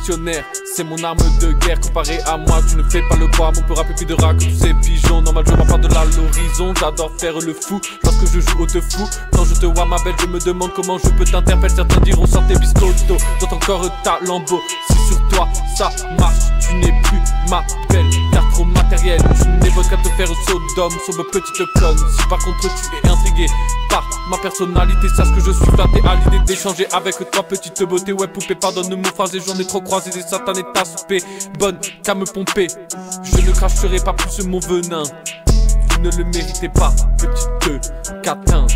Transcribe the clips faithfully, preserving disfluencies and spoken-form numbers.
dictionnaire, c'est mon arme de guerre. Comparé à moi, tu ne fais pas le poids. Mon peut rapper plus de rats que tous ces pigeons. Normal, je m'en de là l'horizon. J'adore faire le fou lorsque je joue au te fou. Quand je te vois ma belle, je me demande comment je peux t'interpeller. Certains diront sortez biscotto, dans ton corps ta lambeau. Si sur toi ça marche, tu n'es plus ma belle, car trop matériel. Tu n'es votre qu'à te faire Sodome, sombre petite conne. Si par contre tu es intrigué par ma personnalité, sache que je suis flatté à l'idée d'échanger avec toi, petite beauté. Ouais poupée, pardonne mon phrase, et j'en ai trop croisé des satanes et ta soupée. Bonne qu'à me pomper, je ne cracherai pas plus mon venin. Vous ne le méritez pas, petite catin.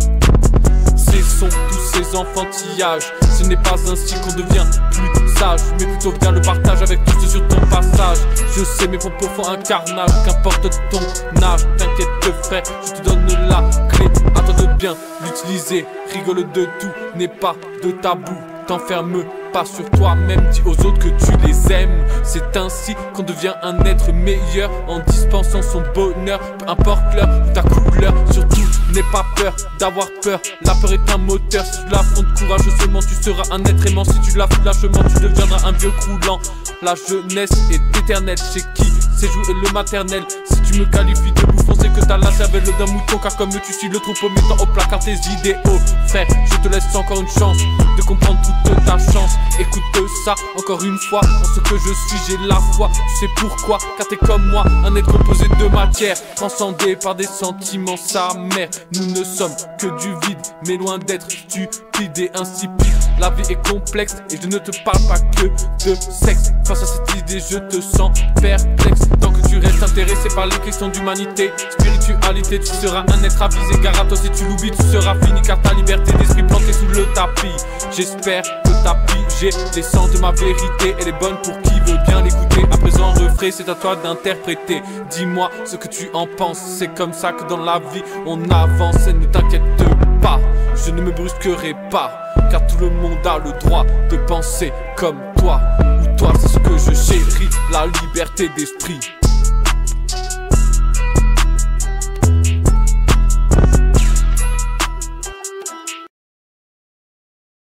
Cessons tous ces enfantillages, ce n'est pas ainsi qu'on devient plus sage, mais plutôt bien le partage avec tous sur ton passage. Je sais mes propos font un carnage, qu'importe ton âge, t'inquiète frère, je te donne la clé, à toi de bien l'utiliser. Rigole de tout, n'est pas de tabou, t'enferme pas sur toi-même, dis aux autres que tu les aimes. C'est ainsi qu'on devient un être meilleur, en dispensant son bonheur, peu importe l'heure ou ta couleur. Surtout n'aie pas peur d'avoir peur, la peur est un moteur. Si tu l'affrontes courageusement, tu seras un être aimant. Si tu la fous lâchement, tu deviendras un vieux croulant. La jeunesse est éternelle, chez qui c'est jouer le maternel. Si tu me qualifies de bouffon, c'est que t'as la cervelle d'un mouton, car comme tu suis le troupeau, mettant au placard tes idéaux. Frère, je te laisse encore une chance de comprendre toute ta chance. Écoute ça encore une fois, en ce que je suis j'ai la foi. Tu sais pourquoi, car t'es comme moi, un être composé de matière, transcendé par des sentiments sa mère. Nous ne sommes que du vide, mais loin d'être stupide et insipide. La vie est complexe et je ne te parle pas que de sexe. Face à cette idée je te sens perplexe. Tant que tu restes intéressé par les questions d'humanité, spiritualité, tu seras un être avisé. Gare à toi si tu l'oublies, tu seras fini, car ta liberté d'esprit plantée sous le tapis. J'espère que t'as pigé l'essence de ma vérité, elle est bonne pour qui veut bien l'écouter. À présent refrais, c'est à toi d'interpréter. Dis-moi ce que tu en penses, c'est comme ça que dans la vie on avance. Et ne t'inquiète pas, je ne me brusquerai pas, car tout le monde a le droit de penser comme toi. Ou toi, c'est ce que je chéris, la liberté d'esprit.